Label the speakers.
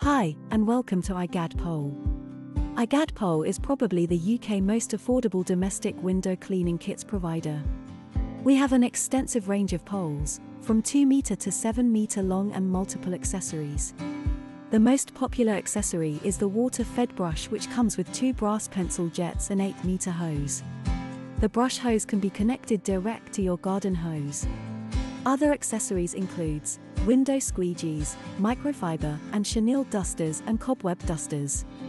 Speaker 1: Hi, and welcome to IGADPole. IGADPole is probably the UK most affordable domestic window cleaning kits provider. We have an extensive range of poles, from 2 meter to 7 meter long, and multiple accessories. The most popular accessory is the water-fed brush, which comes with 2 brass pencil jets and 8 meter hose. The brush hose can be connected direct to your garden hose. Other accessories includes window squeegees, microfiber and chenille dusters and cobweb dusters.